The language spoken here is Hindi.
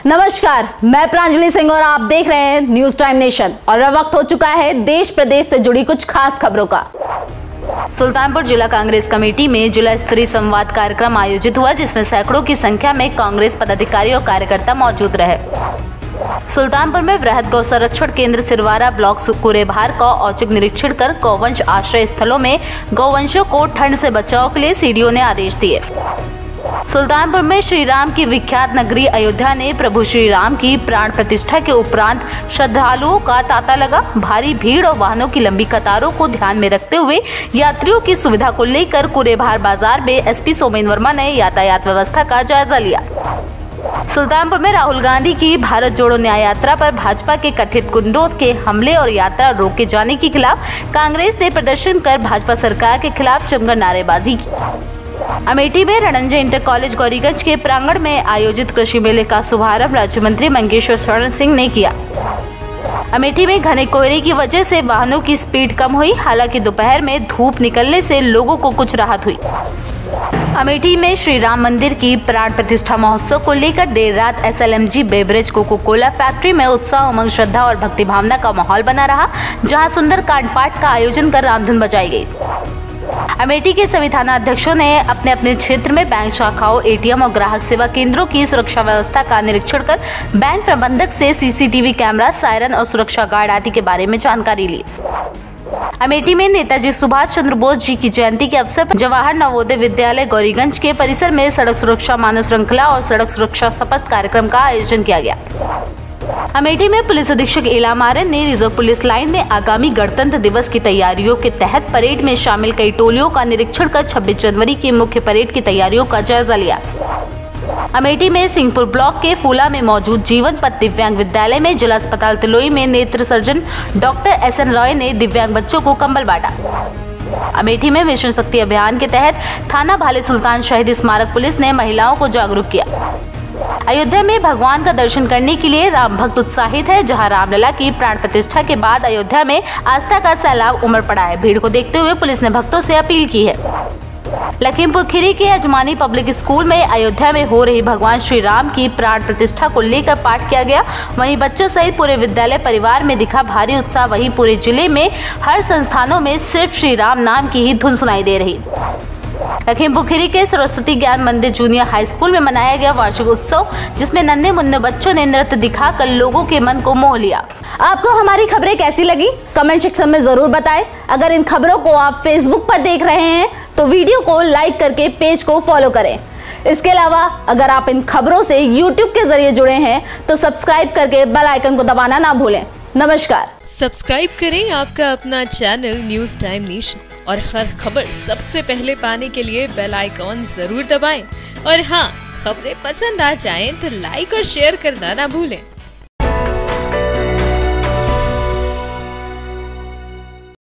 नमस्कार, मैं प्रांजलि सिंह और आप देख रहे हैं न्यूज टाइम नेशन। और अब वक्त हो चुका है देश प्रदेश से जुड़ी कुछ खास खबरों का। सुल्तानपुर जिला कांग्रेस कमेटी में जिला स्तरीय संवाद कार्यक्रम आयोजित हुआ, जिसमें सैकड़ों की संख्या में कांग्रेस पदाधिकारी और कार्यकर्ता मौजूद रहे। सुल्तानपुर में वृहद गौ संरक्षण केंद्र सिरवारा ब्लॉक कुरेभार का औचक निरीक्षण कर गौवंश आश्रय स्थलों में गौवंशों को ठंड से बचाव के लिए सीडीओ ने आदेश दिए। सुल्तानपुर में श्री राम की विख्यात नगरी अयोध्या ने प्रभु श्री राम की प्राण प्रतिष्ठा के उपरांत श्रद्धालुओं का तांता लगा। भारी भीड़ और वाहनों की लंबी कतारों को ध्यान में रखते हुए यात्रियों की सुविधा को लेकर कुरेभार बाजार में एसपी सोमेन वर्मा ने यातायात व्यवस्था का जायजा लिया। सुल्तानपुर में राहुल गांधी की भारत जोड़ो न्याय यात्रा पर भाजपा के कथित गुंडों के हमले और यात्रा रोके जाने के खिलाफ कांग्रेस ने प्रदर्शन कर भाजपा सरकार के खिलाफ जमकर नारेबाजी की। अमेठी में रणंजय इंटर कॉलेज गौरीगंज के प्रांगण में आयोजित कृषि मेले का शुभारंभ राज्य मंत्री मंगेश्वर शरण सिंह ने किया। अमेठी में घने कोहरे की वजह से वाहनों की स्पीड कम हुई, हालांकि दोपहर में धूप निकलने से लोगों को कुछ राहत हुई। अमेठी में श्री राम मंदिर की प्राण प्रतिष्ठा महोत्सव को लेकर देर रात SLMG beverage Coca Cola factory में उत्साह, उमंग, श्रद्धा और भक्ति भावना का माहौल बना रहा, जहां सुंदर कांड पाठ का आयोजन कर रामधुन बजाई गई। अमेठी के सभी थाना अध्यक्षों ने अपने अपने क्षेत्र में बैंक शाखाओं, एटीएम और ग्राहक सेवा केंद्रों की सुरक्षा व्यवस्था का निरीक्षण कर बैंक प्रबंधक से सीसीटीवी कैमरा, सायरन और सुरक्षा गार्ड आदि के बारे में जानकारी ली। अमेठी में नेताजी सुभाष चंद्र बोस जी की जयंती के अवसर पर जवाहर नवोदय विद्यालय गौरीगंज के परिसर में सड़क सुरक्षा मानव श्रृंखला और सड़क सुरक्षा शपथ कार्यक्रम का आयोजन किया गया। अमेठी में पुलिस अधीक्षक इलाम आर्यन ने रिजर्व पुलिस लाइन में आगामी गणतंत्र दिवस की तैयारियों के तहत परेड में शामिल कई टोलियों का निरीक्षण कर 26 जनवरी की मुख्य परेड की तैयारियों का जायजा लिया। अमेठी में सिंहपुर ब्लॉक के फूला में मौजूद जीवन पथ दिव्यांग विद्यालय में जिला अस्पताल तिलोई में नेत्र सर्जन डॉक्टर एसएन रॉय ने दिव्यांग बच्चों को कंबल बांटा। अमेठी में मिशन शक्ति अभियान के तहत थाना भाले सुल्तान शहीद स्मारक पुलिस ने महिलाओं को जागरूक किया। अयोध्या में भगवान का दर्शन करने के लिए राम भक्त उत्साहित है, जहां रामलला की प्राण प्रतिष्ठा के बाद अयोध्या में आस्था का सैलाब उमड़ पड़ा है। भीड़ को देखते हुए पुलिस ने भक्तों से अपील की है। लखीमपुर खीरी के अजमानी पब्लिक स्कूल में अयोध्या में हो रही भगवान श्री राम की प्राण प्रतिष्ठा को लेकर पाठ किया गया। वहीं बच्चों सहित पूरे विद्यालय परिवार में दिखा भारी उत्साह। वहीं पूरे जिले में हर संस्थानों में सिर्फ श्री राम नाम की ही धुन सुनाई दे रही। लखीमपुर खीरी के सरस्वती ज्ञान मंदिर जूनियर हाई स्कूल में मनाया गया वार्षिक उत्सव, जिसमें नन्हे मुन्ने बच्चों ने नृत्य दिखाकर लोगों के मन को मोह लिया। आपको हमारी खबरें कैसी लगी, कमेंट सेक्शन में जरूर बताएं। अगर इन खबरों को आप फेसबुक पर देख रहे हैं तो वीडियो को लाइक करके पेज को फॉलो करें। इसके अलावा अगर आप इन खबरों से यूट्यूब के जरिए जुड़े हैं तो सब्सक्राइब करके बेल आइकन को दबाना ना भूलें। नमस्कार। सब्सक्राइब करें आपका अपना चैनल न्यूज टाइम नेशन और हर खबर सबसे पहले पाने के लिए बेल आइकॉन जरूर दबाएं। और हाँ, खबरें पसंद आ जाएं तो लाइक और शेयर करना ना भूलें।